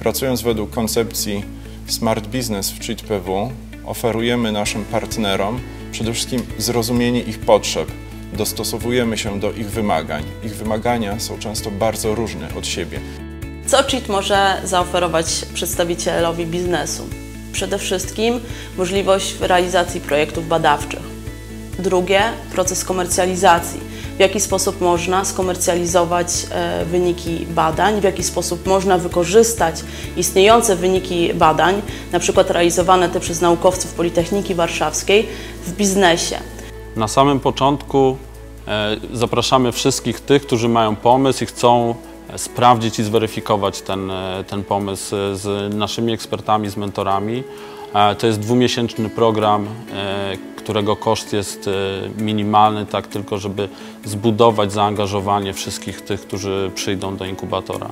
Pracując według koncepcji Smart Business w CHIT PW, oferujemy naszym partnerom przede wszystkim zrozumienie ich potrzeb. Dostosowujemy się do ich wymagań. Ich wymagania są często bardzo różne od siebie. Co CHIT może zaoferować przedstawicielowi biznesu? Przede wszystkim możliwość realizacji projektów badawczych. Drugie, proces komercjalizacji. W jaki sposób można skomercjalizować wyniki badań, w jaki sposób można wykorzystać istniejące wyniki badań, na przykład realizowane te przez naukowców Politechniki Warszawskiej w biznesie. Na samym początku zapraszamy wszystkich tych, którzy mają pomysł i chcą sprawdzić i zweryfikować ten pomysł z naszymi ekspertami, z mentorami. To jest dwumiesięczny program, którego koszt jest minimalny, tak tylko żeby zbudować zaangażowanie wszystkich tych, którzy przyjdą do inkubatora.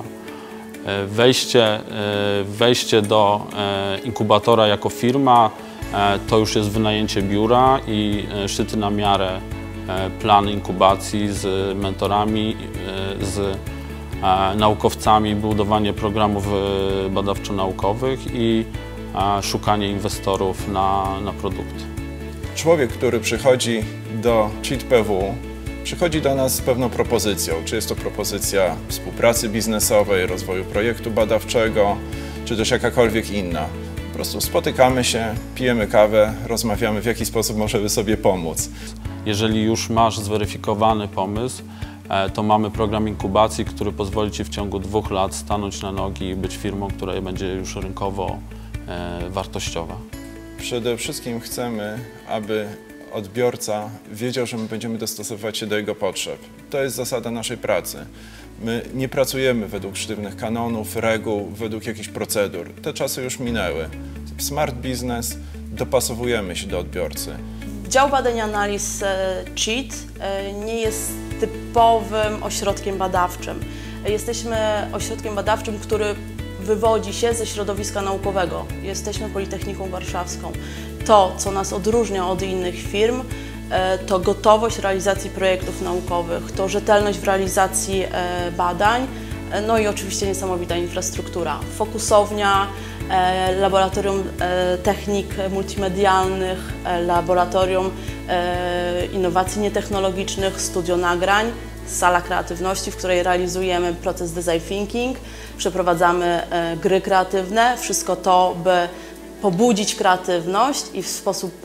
Wejście do inkubatora jako firma to już jest wynajęcie biura i szyty na miarę plan inkubacji z mentorami, z naukowcami, budowanie programów badawczo-naukowych i szukanie inwestorów na produkt. Człowiek, który przychodzi do CHIT PW, przychodzi do nas z pewną propozycją. Czy jest to propozycja współpracy biznesowej, rozwoju projektu badawczego, czy też jakakolwiek inna. Po prostu spotykamy się, pijemy kawę, rozmawiamy, w jaki sposób możemy sobie pomóc. Jeżeli już masz zweryfikowany pomysł, to mamy program inkubacji, który pozwoli Ci w ciągu 2 lat stanąć na nogi i być firmą, która będzie już rynkowo wartościowa. Przede wszystkim chcemy, aby odbiorca wiedział, że my będziemy dostosowywać się do jego potrzeb. To jest zasada naszej pracy. My nie pracujemy według sztywnych kanonów, reguł, według jakichś procedur. Te czasy już minęły. W Smart Business dopasowujemy się do odbiorcy. Dział Badań i Analiz CHIT nie jest typowym ośrodkiem badawczym. Jesteśmy ośrodkiem badawczym, który wywodzi się ze środowiska naukowego. Jesteśmy Politechniką Warszawską. To, co nas odróżnia od innych firm, to gotowość realizacji projektów naukowych, to rzetelność w realizacji badań, no i oczywiście niesamowita infrastruktura. Fokusownia, laboratorium technik multimedialnych, laboratorium innowacji nietechnologicznych, studio nagrań, sala kreatywności, w której realizujemy proces design thinking, przeprowadzamy gry kreatywne, wszystko to, by pobudzić kreatywność i w sposób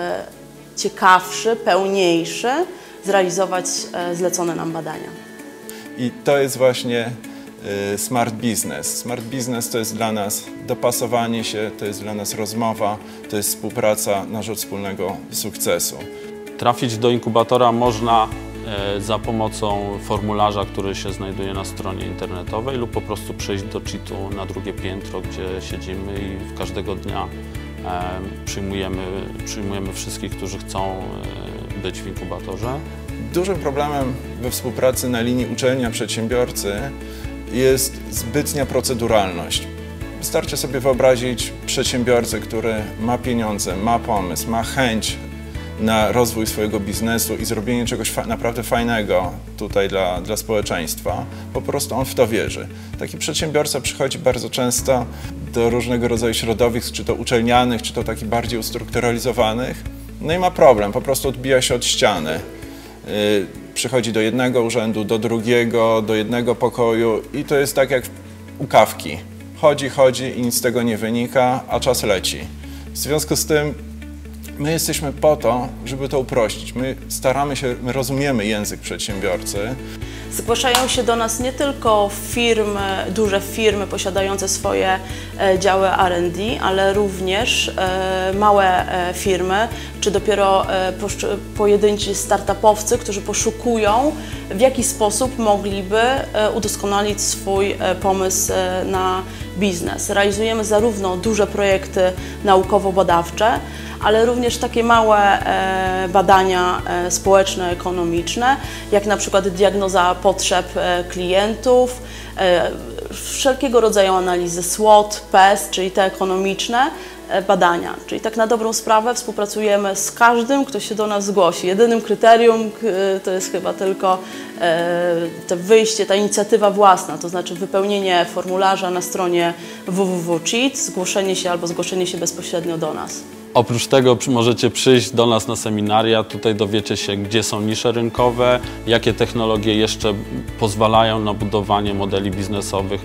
ciekawszy, pełniejszy zrealizować zlecone nam badania. I to jest właśnie Smart Business. Smart Business to jest dla nas dopasowanie się, to jest dla nas rozmowa, to jest współpraca na rzecz wspólnego sukcesu. Trafić do inkubatora można za pomocą formularza, który się znajduje na stronie internetowej lub po prostu przyjść do CHIT-u na drugie piętro, gdzie siedzimy i każdego dnia przyjmujemy wszystkich, którzy chcą być w inkubatorze. Dużym problemem we współpracy na linii uczelnia-przedsiębiorcy jest zbytnia proceduralność. Wystarczy sobie wyobrazić przedsiębiorcę, który ma pieniądze, ma pomysł, ma chęć na rozwój swojego biznesu i zrobienie czegoś naprawdę fajnego tutaj dla społeczeństwa. Po prostu on w to wierzy. Taki przedsiębiorca przychodzi bardzo często do różnego rodzaju środowisk, czy to uczelnianych, czy to takich bardziej ustrukturalizowanych, no i ma problem, po prostu odbija się od ściany. Przychodzi do jednego urzędu, do drugiego, do jednego pokoju i to jest tak jak u kawki. Chodzi i nic z tego nie wynika, a czas leci. W związku z tym my jesteśmy po to, żeby to uprościć. My rozumiemy język przedsiębiorcy. Zgłaszają się do nas nie tylko firmy, duże firmy posiadające swoje działy R&D, ale również małe firmy, czy dopiero pojedynczy startupowcy, którzy poszukują, w jaki sposób mogliby udoskonalić swój pomysł na biznes. Realizujemy zarówno duże projekty naukowo-badawcze, ale również takie małe badania społeczno-ekonomiczne, jak na przykład diagnoza potrzeb klientów, wszelkiego rodzaju analizy SWOT, PES, czyli te ekonomiczne, badania. Czyli tak na dobrą sprawę współpracujemy z każdym, kto się do nas zgłosi. Jedynym kryterium to jest chyba tylko to wyjście, ta inicjatywa własna, to znaczy wypełnienie formularza na stronie www.cheat, zgłoszenie się albo zgłoszenie się bezpośrednio do nas. Oprócz tego możecie przyjść do nas na seminaria, tutaj dowiecie się, gdzie są nisze rynkowe, jakie technologie jeszcze pozwalają na budowanie modeli biznesowych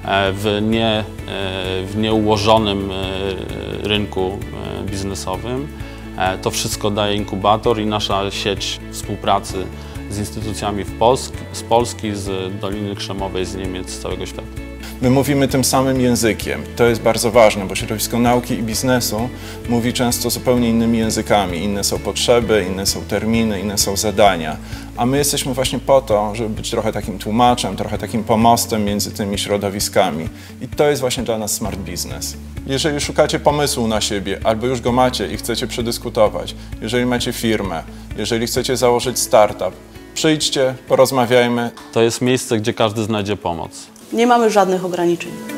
w nieułożonym rynku biznesowym. To wszystko daje inkubator i nasza sieć współpracy z instytucjami z Polski, z Doliny Krzemowej, z Niemiec, z całego świata. My mówimy tym samym językiem. To jest bardzo ważne, bo środowisko nauki i biznesu mówi często zupełnie innymi językami. Inne są potrzeby, inne są terminy, inne są zadania. A my jesteśmy właśnie po to, żeby być trochę takim tłumaczem, trochę takim pomostem między tymi środowiskami. I to jest właśnie dla nas Smart Business. Jeżeli szukacie pomysłu na siebie, albo już go macie i chcecie przedyskutować, jeżeli macie firmę, jeżeli chcecie założyć startup, przyjdźcie, porozmawiajmy. To jest miejsce, gdzie każdy znajdzie pomoc. Nie mamy żadnych ograniczeń.